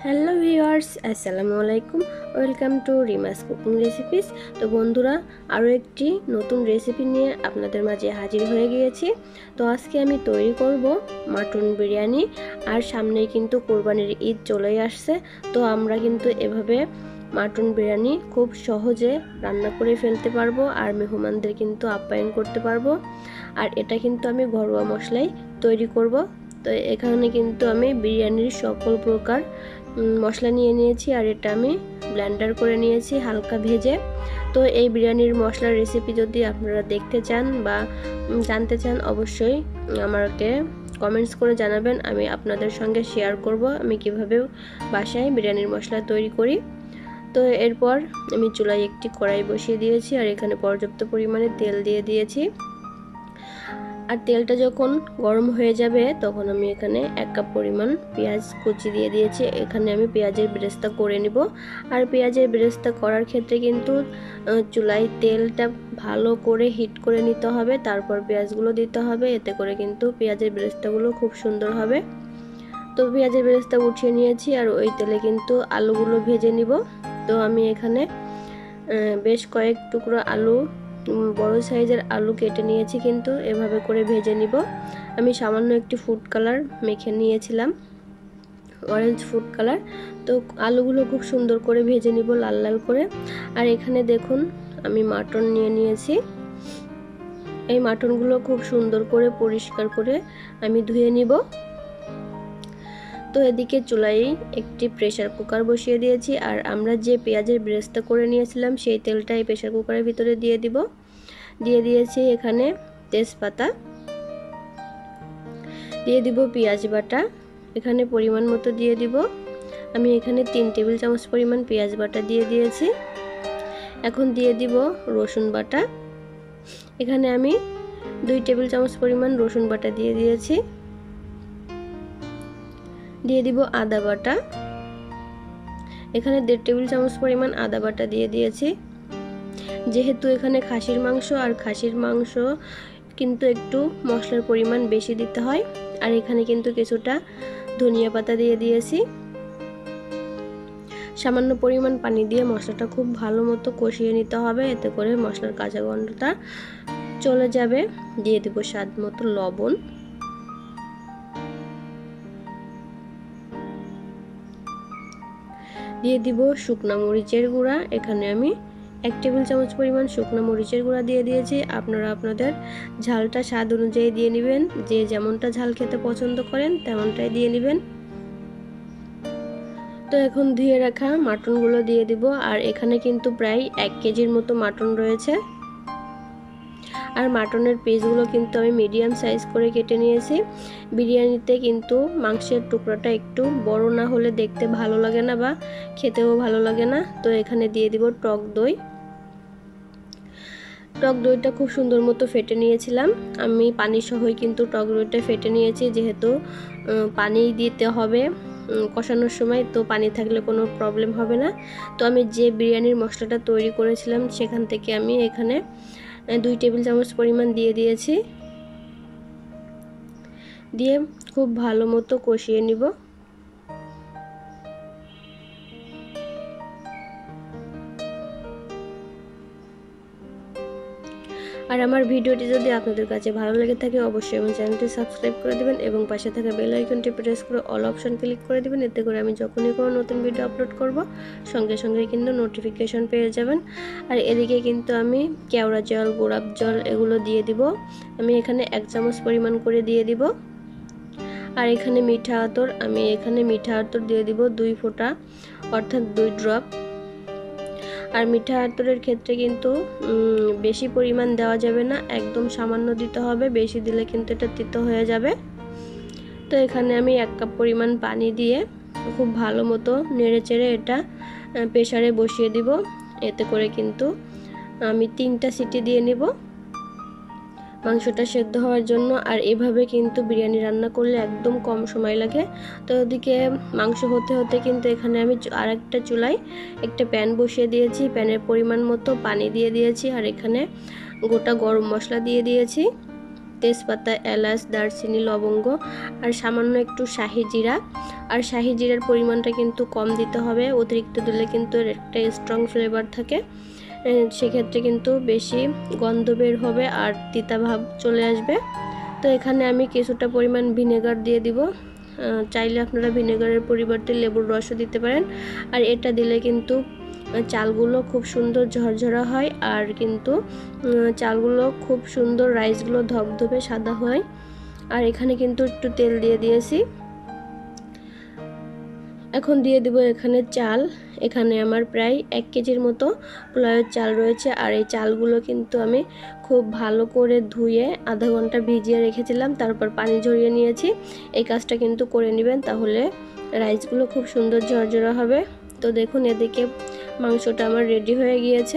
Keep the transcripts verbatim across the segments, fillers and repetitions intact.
Hello viewers, আসসালামু আলাইকুম। Welcome to Rima's cooking recipes. তো বন্ধুরা, আরও একটি নতুন রেসিপি নিয়ে আপনাদের মাঝে হাজির হয়ে গিয়েছি। তো আজকে আমি তৈরি করব মাটন বিরিয়ানি। আর সামনেই কিন্তু কোরবানির ঈদ চলেই আসছে। তো আমরা কিন্তু এভাবে মাটন বিরিয়ানি খুব সহজে রান্না করে ফেলতে পারবো আর মেহমানদের কিন্তু আপ্যায়ন করতে পারবো। আর এটা কিন্তু আমি ঘরোয়া মশলাই তৈরি করব। তো এখানে কিন্তু আমি বিরিয়ানির সকল প্রকার মশলা নিয়ে নিয়েছি আর এটা আমি ব্লেন্ডার করে নিয়েছি হালকা ভেজে। তো এই বিরিয়ানির মশলার রেসিপি যদি আপনারা দেখতে চান বা জানতে চান, অবশ্যই আমাকে কমেন্টস করে জানাবেন। আমি আপনাদের সঙ্গে শেয়ার করব আমি কিভাবে বাসায় বিরিয়ানির মশলা তৈরি করি। তো এরপর আমি চুলায় একটি কড়াই বসিয়ে দিয়েছি আর এখানে পর্যাপ্ত পরিমাণে তেল দিয়ে দিয়েছি। আর তেলটা যখন গরম হয়ে যাবে তখন আমি এখানে এক কাপ পরিমাণ পেঁয়াজ কুচি দিয়ে দিয়েছি। এখানে আমি পেঁয়াজের বেরেস্তা করে নিব। আর পেঁয়াজের বেরেস্তা করার ক্ষেত্রে কিন্তু চুলায় তেলটা ভালো করে হিট করে নিতে হবে, তারপর পেঁয়াজগুলো দিতে হবে। এতে করে কিন্তু পেঁয়াজের বেরেস্তাগুলো খুব সুন্দর হবে। তো পেঁয়াজের বেরেস্তা উঠিয়ে নিয়েছি আর ওই তেলে কিন্তু আলুগুলো ভেজে নিব। তো আমি এখানে বেশ কয়েক টুকরো আলু, বড় সাইজের আলু কেটে নিয়েছি, কিন্তু এভাবে করে ভেজে নিব। আমি সামান্য একটি ফুড কালার মেখে নিয়েছিলাম, অরেঞ্জ ফুড কালার। তো আলুগুলো খুব সুন্দর করে ভেজে নিব লাল লাল করে। আর এখানে দেখুন আমি মাটন নিয়ে নিয়েছি। এই মাটনগুলো খুব সুন্দর করে পরিষ্কার করে আমি ধুয়ে নিব। তো এদিকে চুলায় একটি প্রেসার কুকার বসিয়ে দিয়েছি আর আমরা যে পেঁয়াজের বেরেস্তা করে নিয়েছিলাম সেই তেলটা এই প্রেসার কুকারের ভিতরে দিয়ে দিব। দিয়ে দিয়েছি এখানে তেজপাতা, দিয়ে দিব পেঁয়াজ বাটা, এখানে পরিমাণ মতো দিয়ে দিব। আমি এখানে তিন টেবিল চামচ পরিমাণ পেঁয়াজ বাটা দিয়ে দিয়েছি। এখন দিয়ে দিব রসুন বাটা, এখানে আমি দুই টেবিল চামচ পরিমাণ রসুন বাটা দিয়ে দিয়েছি। দিয়ে দিব আদা বাটা, এখানে দেড় টেবিল চামচ পরিমাণ আদা বাটা দিয়ে দিয়েছি। যেহেতু এখানে খাসির মাংস আর খাসির মাংস কিন্তু একটু মশলার পরিমাণ বেশি দিতে হয়। আর এখানে কিন্তু কিছুটা ধনিয়া পাতা দিয়ে দিয়েছি। সামান্য পরিমাণ পানি দিয়ে মশলাটা খুব ভালো মতো কষিয়ে নিতে হবে, এতে করে মশলার কাঁচা গন্ধটা চলে যাবে। দিয়ে দিব স্বাদ মতো লবণ, দিয়ে দিব শুকনা মরিচের গুঁড়া, এখানে আমি এক টেবিল চামচ পরিমাণ শুকনো মরিচের গুঁড়া দিয়ে দিয়েছি। আপনারা আপনাদের ঝালটা স্বাদ অনুযায়ী দিয়ে নেবেন, যে যেমনটা ঝাল খেতে পছন্দ করেন তেমনটাই দিয়ে নেবেন। তো এখন ধুয়ে রাখা মাটনগুলো দিয়ে দিব। আর এখানে কিন্তু প্রায় এক কেজির মতো মাটন রয়েছে। আর মাটনের পিসগুলো কিন্তু আমি মিডিয়াম সাইজ করে কেটে নিয়েছি। বিরিয়ানিতে কিন্তু মাংসের টুকরাটা একটু বড় না হলে দেখতে ভালো লাগে না বা খেতেও ভালো লাগে না। তো এখানে দিয়ে দিব টক দই। টক দইটা খুব সুন্দর মতো ফেটে নিয়েছিলাম আমি, পানি সহই কিন্তু টক দইটা ফেটে নিয়েছি, যেহেতু পানি দিতে হবে কষানোর সময়, তো পানি থাকলে কোনো প্রবলেম হবে না। তো আমি যে বিরিয়ানির মশলাটা তৈরি করেছিলাম সেখান থেকে আমি এখানে দুই টেবিল চামচ পরিমাণ দিয়ে দিয়েছি। দিয়ে খুব ভালো মতো কষিয়ে নিব। আর আমার ভিডিওটি যদি আপনাদের কাছে ভালো লেগে থাকে অবশ্যই আমার চ্যানেলটি সাবস্ক্রাইব করে দেবেন এবং পাশে থাকা বেল আইকনটি প্রেস করে অল অপশন ক্লিক করে দেবেন। এতে করে আমি যখনই কোনো নতুন ভিডিও আপলোড করব সঙ্গে সঙ্গে কিন্তু নোটিফিকেশন পেয়ে যাবেন। আর এদিকে কিন্তু আমি কেওড়া জল, গোলাপ জল এগুলো দিয়ে দিব। আমি এখানে এক চামচ পরিমাণ করে দিয়ে দিব। আর এখানে মিঠা আতর, আমি এখানে মিঠা আতর দিয়ে দিব দুই ফোঁটা, অর্থাৎ দুই ড্রপ। আর মিঠা আতরের ক্ষেত্রে কিন্তু বেশি পরিমাণ দেওয়া যাবে না, একদম সামান্য দিতে হবে, বেশি দিলে কিন্তু এটা তিতো হয়ে যাবে। তো এখানে আমি এক কাপ পরিমাণ পানি দিয়ে খুব ভালো মতো নেড়ে চেড়ে এটা প্রেসারে বসিয়ে দিব। এতে করে কিন্তু আমি তিনটা সিটি দিয়ে নিব মাংসটা সেদ্ধ হওয়ার জন্য। আর এভাবে কিন্তু বিরিয়ানি রান্না করলে একদম কম সময় লাগে। তো ওদিকে মাংস হতে হতে কিন্তু এখানে আমি আর একটা চুলায় একটা প্যান বসিয়ে দিয়েছি, প্যানের পরিমাণ মতো পানি দিয়ে দিয়েছি আর এখানে গোটা গরম মশলা দিয়ে দিয়েছি। তেজপাতা, এলাচ, দারচিনি, লবঙ্গ আর সামান্য একটু শাহি জিরা। আর শাহি জিরার পরিমাণটা কিন্তু কম দিতে হবে, অতিরিক্ত দিলে কিন্তু এর একটা স্ট্রং ফ্লেভার থাকে, সেক্ষেত্রে কিন্তু বেশি গন্ধ বের হবে আর তিতা ভাব চলে আসবে। তো এখানে আমি কিছুটা পরিমাণ ভিনেগার দিয়ে দিব, চাইলে আপনারা ভিনেগারের পরিবর্তে লেবুর রসও দিতে পারেন। আর এটা দিলে কিন্তু চালগুলো খুব সুন্দর ঝরঝরা হয় আর কিন্তু চালগুলো খুব সুন্দর, রাইসগুলো ধবধবে সাদা হয়। আর এখানে কিন্তু একটু তেল দিয়ে দিয়েছি। এখন দিয়ে দিব এখানে চাল। এখানে আমার প্রায় এক কেজির মতো পোলাওয়ের চাল রয়েছে। আর এই চালগুলো কিন্তু আমি খুব ভালো করে ধুয়ে আধা ঘন্টা ভিজিয়ে রেখেছিলাম, তারপর পানি ঝরিয়ে নিয়েছি। এই কাজটা কিন্তু করে নেবেন, তাহলে রাইসগুলো খুব সুন্দর ঝরঝরা হবে। তো দেখুন এদিকে মাংসটা আমার রেডি হয়ে গিয়েছে,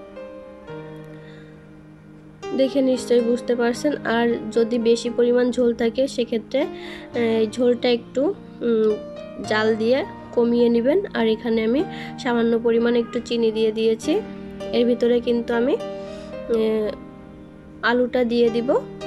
দেখে নিশ্চয়ই বুঝতে পারছেন। আর যদি বেশি পরিমাণ ঝোল থাকে সেক্ষেত্রে ঝোলটা একটু জাল দিয়ে কমিয়ে নেবেন। আর এখানে আমি সামান্য পরিমাণ একটু চিনি দিয়ে দিয়েছি। এর ভিতরে কিন্তু আমি আলুটা দিয়ে দিব।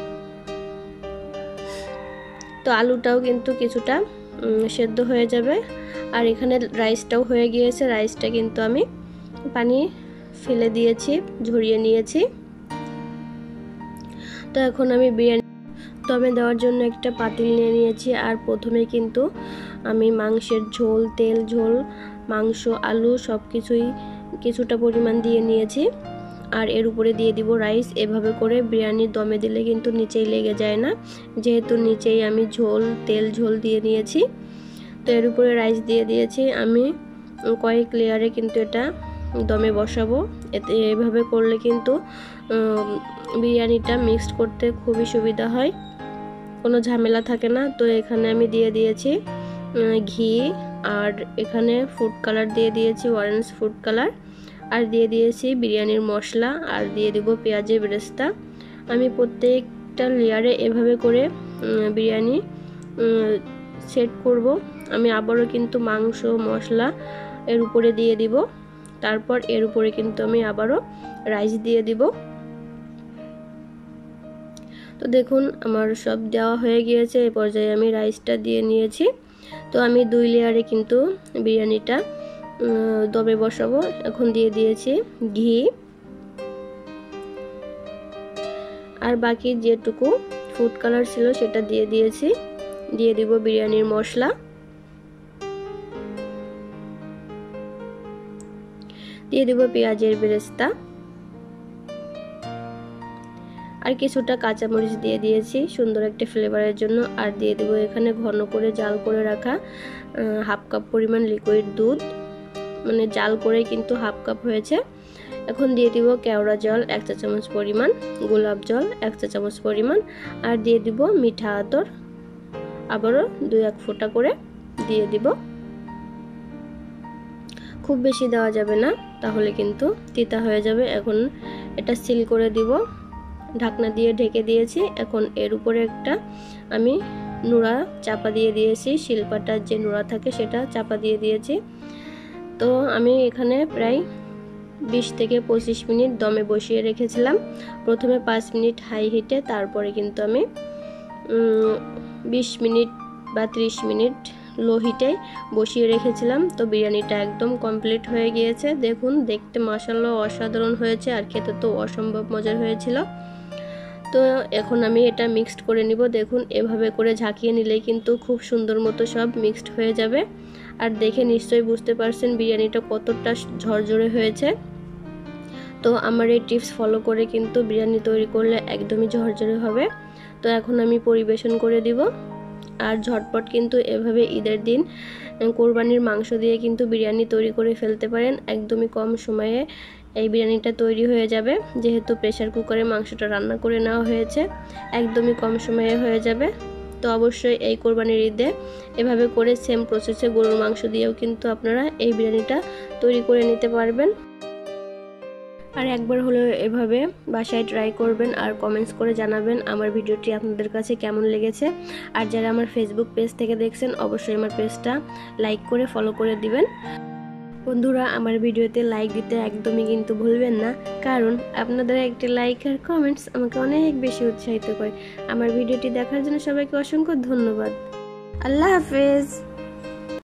তো আলুটাও কিন্তু কিছুটা সেদ্ধ হয়ে যাবে। আর এখানে রাইসটাও হয়ে গিয়েছে, রাইসটা কিন্তু আমি পানি ফেলে দিয়েছি, ঝরিয়ে নিয়েছি। তো এখন আমি বিরিয়ানি দমে দেওয়ার জন্য একটা পাতিল নিয়ে নিয়েছি। আর প্রথমে কিন্তু আমি মাংসের ঝোল, তেল ঝোল, মাংস, আলু সব কিছুই কিছুটা পরিমাণ দিয়ে নিয়েছি। আর এর উপরে দিয়ে দিব রাইস। এভাবে করে বিরিয়ানি দমে দিলে কিন্তু নিচেই লেগে যায় না, যেহেতু নিচেই আমি ঝোল, তেল ঝোল দিয়ে নিয়েছি। তো এর উপরে রাইস দিয়ে দিয়েছি। আমি কয়েক লেয়ারে কিন্তু এটা দমে বসাবো। এতে এভাবে করলে কিন্তু বিরিয়ানিটা মিক্সড করতে খুবই সুবিধা হয়, কোনো ঝামেলা থাকে না। তো এখানে আমি দিয়ে দিয়েছি ঘি, আর এখানে ফুড কালার দিয়ে দিয়েছি, অরেঞ্জ ফুড কালার, আর দিয়ে দিয়েছি বিরিয়ানির মশলা, আর দিয়ে দিব পেঁয়াজের বেরেস্তা। আমি প্রত্যেকটা লেয়ারে এভাবে করে বিরিয়ানি সেট করব। আমি আবারও কিন্তু মাংস, মশলা এর উপরে দিয়ে দিব, তারপর এর উপরে কিন্তু আমি আবারও রাইস দিয়ে দিব। তো দেখুন আমার সব দেওয়া হয়ে গিয়েছে। এই পর্যায়ে আমি রাইসটা দিয়ে নিয়েছি। তো আমি দুই লেয়ারে কিন্তু বিরিয়ানিটা দমে বসাবো। এখন দিয়ে দিয়েছি ঘি, আর বাকি যেটুকু ফুড কালার ছিল সেটা দিয়ে দিয়েছি। দিয়ে দিব বিরিয়ানির মশলা, দিয়ে দিব পেঁয়াজের বেরেস্তা, আর কিছুটা কাঁচামরিচ দিয়ে দিয়েছি সুন্দর একটা ফ্লেভারের জন্য। আর দিয়ে দেবো এখানে ঘন করে জাল করে রাখা হাফ কাপ পরিমাণ লিকুইড দুধ, মানে জাল করে কিন্তু হাফ কাপ হয়েছে। এখন দিয়ে দিব কেওড়া জল এক চা চামচ পরিমাণ, গোলাপ জল এক চা চামচ পরিমাণ, আর দিয়ে দিব মিঠা আতর আবারও দুই এক ফোঁটা করে দিয়ে দিব। খুব বেশি দেওয়া যাবে না, তাহলে কিন্তু তিতা হয়ে যাবে। এখন এটা সিল করে দিব, ঢাকনা দিয়ে ঢেকে দিয়েছি। এখন এর উপরে একটা আমি নুড়া চাপা দিয়ে দিয়েছি, শিলপাটার যে নুড়া থাকে সেটা চাপা দিয়ে দিয়েছি। তো আমি এখানে প্রায় বিশ থেকে পঁচিশ মিনিট দমে বসিয়ে রেখেছিলাম। প্রথমে পাঁচ মিনিট হাই হিটে, তারপরে কিন্তু আমি বিশ মিনিট বা ত্রিশ মিনিট লো হিটে বসিয়ে রেখেছিলাম। তো বিরিয়ানিটা একদম কমপ্লিট হয়ে গিয়েছে। দেখুন দেখতে মাশাআল্লাহ অসাধারণ হয়েছে, আর খেতে তো অসম্ভব মজার হয়েছিল। তো এখন আমি এটা মিক্সড করে নিব। দেখুন এভাবে করে ঝাঁকিয়ে নিলেই কিন্তু খুব সুন্দর মতো সব মিক্সড হয়ে যাবে। আর দেখে নিশ্চয়ই বুঝতে পারছেন বিরিয়ানিটা কতটা ঝরঝরে হয়েছে। তো আমার এই টিপস ফলো করে কিন্তু বিরিয়ানি তৈরি করলে একদমই ঝরঝরে হবে। তো এখন আমি পরিবেশন করে দিব। আর ঝটপট কিন্তু এভাবে ঈদের দিন কোরবানির মাংস দিয়ে কিন্তু বিরিয়ানি তৈরি করে ফেলতে পারেন। একদমই কম সময়ে এই বিরিয়ানিটা তৈরি হয়ে যাবে, যেহেতু প্রেসার কুকারে মাংসটা রান্না করে নেওয়া হয়েছে, একদমই কম সময়ে হয়ে যাবে। তো অবশ্যই এই কোরবানির ঈদে এভাবে করে সেম প্রসেসে গরুর মাংস দিয়েও কিন্তু আপনারা এই বিরিয়ানিটা তৈরি করে নিতে পারবেন। আর একবার হলেও এভাবে বাসায় ট্রাই করবেন আর কমেন্টস করে জানাবেন আমার ভিডিওটি আপনাদের কাছে কেমন লেগেছে। আর যারা আমার ফেসবুক পেজ থেকে দেখছেন অবশ্যই আমার পেজটা লাইক করে ফলো করে দিবেন। বন্ধুরা, আমার ভিডিওতে লাইক দিতে একদমই কিন্তু ভুলবেন না, কারণ আপনাদের একটি লাইক আর কমেন্টস আমাকে অনেক বেশি উৎসাহিত করে। আমার ভিডিওটি দেখার জন্য সবাইকে অসংখ্য ধন্যবাদ। আল্লাহ হাফেজ।